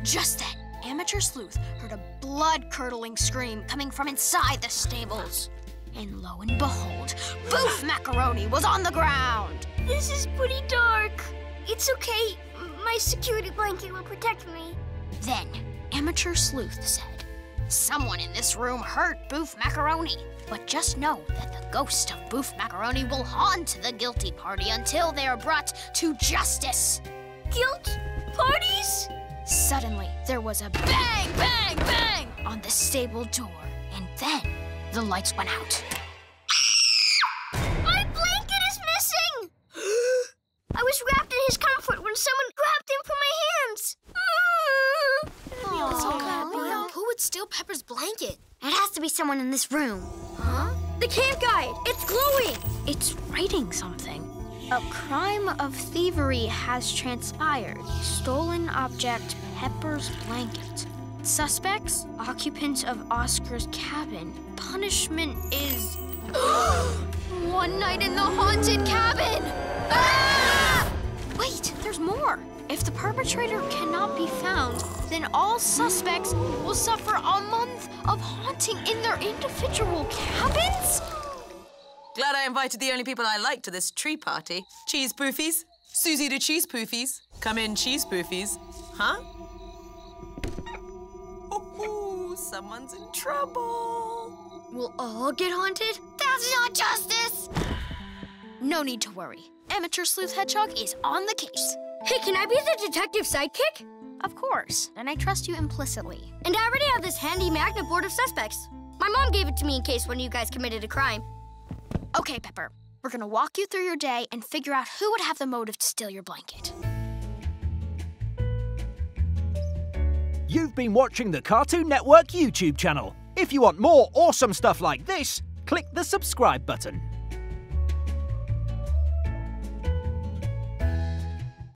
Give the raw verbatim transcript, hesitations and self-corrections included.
Just then, Amateur Sleuth heard a blood-curdling scream coming from inside the stables. And lo and behold, Boof Macaroni was on the ground. This is pretty dark. It's okay. My security blanket will protect me. Then, Amateur Sleuth said, someone in this room hurt Boof Macaroni. But just know that the ghost of Boof Macaroni will haunt the guilty party until they are brought to justice. Guilt parties? Suddenly, there was a bang, bang, bang on the stable door, and then the lights went out. My blanket is missing! I was wrapped in his comfort when someone grabbed him from my hands. Oh, so happy. Who would steal Pepper's blanket? It has to be someone in this room. Huh? The camp guide! It's glowing! It's writing something. A crime of thievery has transpired. Stolen object, Pepper's blanket. Suspects, occupants of Oscar's cabin. Punishment is... one night in the haunted cabin! Ah! Wait, there's more. If the perpetrator cannot be found, then all suspects will suffer a month of haunting in their individual cabins? Glad I invited the only people I like to this tree party. Cheese poofies. Susie the cheese poofies. Come in, cheese poofies. Huh? Oh, someone's in trouble. We'll all get haunted? That's not justice! No need to worry. Amateur Sleuth Hedgehog is on the case. Hey, can I be the detective sidekick? Of course, and I trust you implicitly. And I already have this handy magnet board of suspects. My mom gave it to me in case one of you guys committed a crime. Okay, Pepper, we're gonna walk you through your day and figure out who would have the motive to steal your blanket. You've been watching the Cartoon Network YouTube channel. If you want more awesome stuff like this, click the subscribe button.